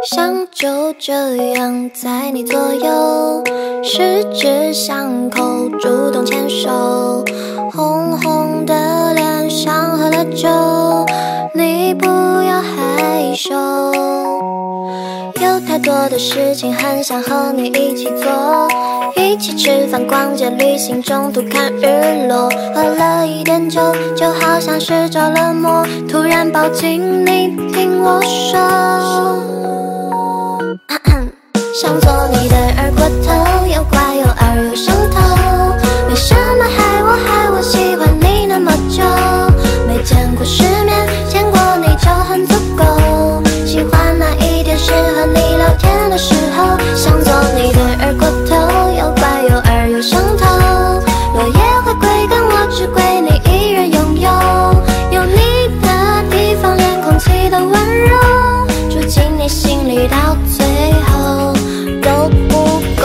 想就这样在你左右，十指相扣，主动牵手，红红的脸像喝了酒，你不要害羞。有太多的事情很想和你一起做，一起吃饭、逛街、旅行、中途看日落，喝了一点酒，就好像是着了魔，突然抱紧你，听我说。想做你的二锅头，又怪又二又上头，为什么害我喜欢你那么久？没见过世面，见过你就很足够，喜欢那一点是和你聊天的时候。想做你的二锅头，又怪又二又上头，落叶会归根，我只归你一人拥有，有你的地方连空气都温柔，住进你心里到最后都不够。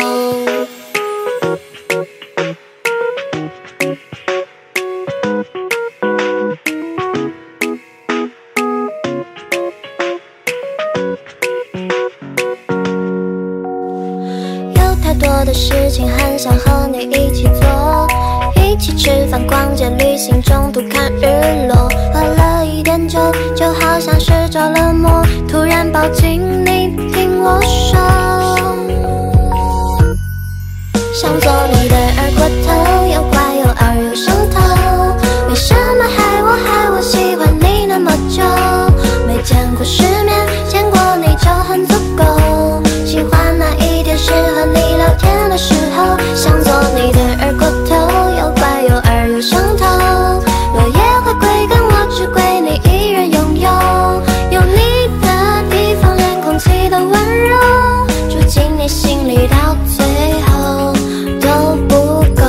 有太多的事情很想和你一起做，一起吃饭、逛街、旅行、中途看日落，喝了一点酒，就好像是着了魔，突然抱紧你，听我说。想做你的二锅头，又怪又二又上头，为什么害我喜欢你那么久？没见过世面，见过你就很足够，喜欢那一点是和你聊天的时候。想做你的二锅头，又怪又二又上头，落叶会归根，我只归你一人拥有，有你的地方连空气都温柔，住进你心里到最后都不够。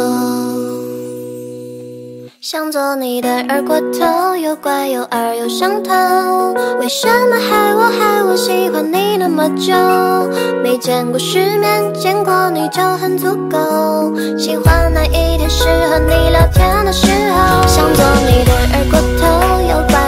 想做你的二锅头，又怪又二又上头，为什么害我喜欢你那么久？没见过世面，见过你就很足够，喜欢那一点是和你聊天的时候。想做你的二锅头，又怪